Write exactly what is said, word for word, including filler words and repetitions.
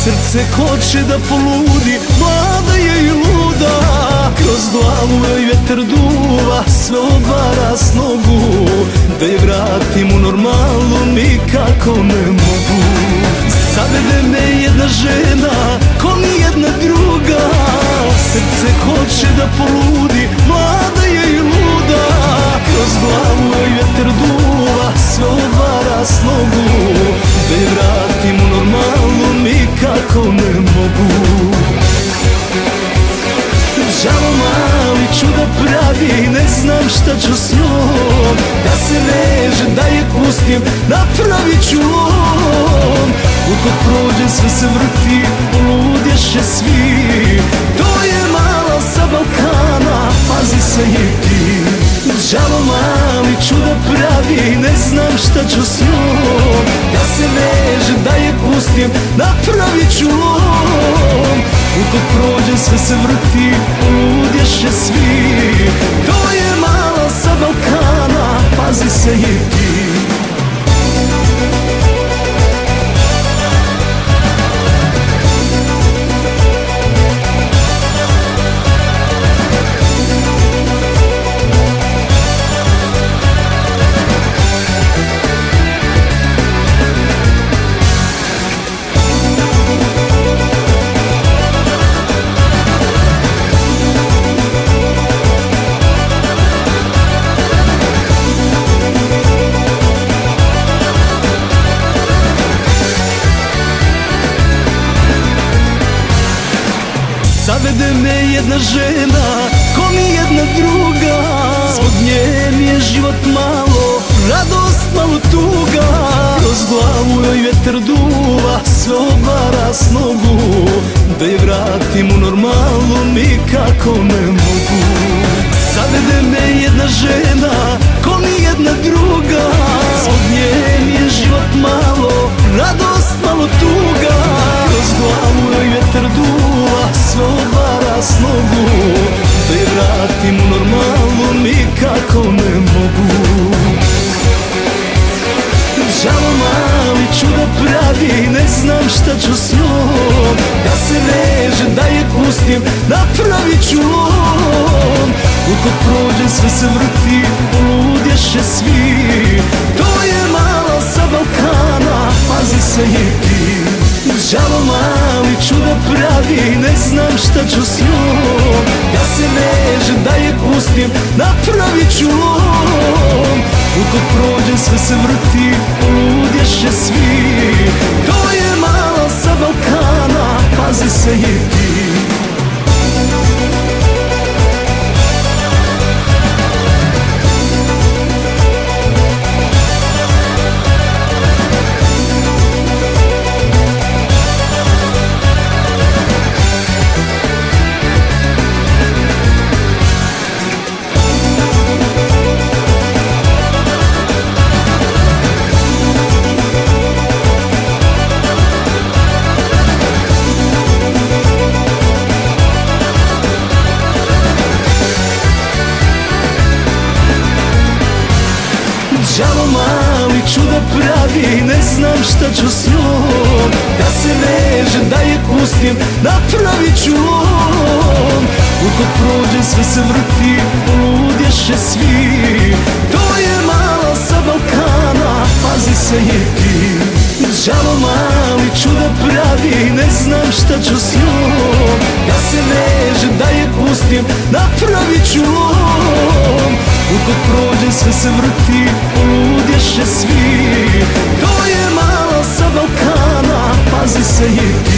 Srce hoće da poludi, mlada je i luda. Kroz glavu joj vjetar duva, sve odvara s nogu. Da je vratim u normalu nikako ne mogu. Zavede me jedna žena, ko ni jedna druga. Srce hoće da poludi, mlada je i luda. Kroz glavu joj vjetar duva, sve odvara s nogu. Da je vratim u normalu nikako ne mogu. Žalo mali čuda pravi, ne znam šta ću s njom. Da se veže, da je pustim, napravit ću lom. Dok prođe sve se vrti, poludješe svi. To je mala sa Balkana, pazi se i ti. Žalo mali čuda pravi, ne znam šta ću s njom. Da se veže, da je pustim, napravit ću lom. Dok prođe sve se vrti, poludješe svi. To je mala sa Balkana, pazi se i ti. Zavede me jedna žena, ko ni jedna druga. Zbog nje mi je život malo, radost malo tuga. Kroz glavu joj vjetar duva, sve odvara s nogu. Da je vratim u normalu nikako ne mogu. Zavede me jedna žena, ko ni jedna druga. Zbog nje mi je život malo, radost malo tuga. Kroz glavu joj vjetar duva, sve odvara s nogu. Da je vratim u normalu nikako ne mogu. Žalo mali čuda pravi, ne znam šta ću s njom. Da se veže, da je pustim, napravit ću lom. Dok prođe sve se vrti, poludješe svi. To je mala sa Balkana, pazi se i ti. Žalo mali čuda pravi, ne znam šta ću s njom. Da se veže, da je pustim, napravit ću lom. Dok prođe sve se vrti, poludješe svi. To je mala sa Balkana, pazi se i ti. Žalo mali čuda pravi, ne znam šta ću s njom. Da se veže, da je pustim, napravit ću lom. Dok prođe sve se vrti, poludješe svi. To je mala sa Balkana, pazi se i ti. Žalo mali čuda pravi, ne znam šta ću s njom. Da se veže, da je pustim, napravit ću lom. Dok prođe sve se vrti, poludješe svi. To je mala sa Balkana, pazi se i ti.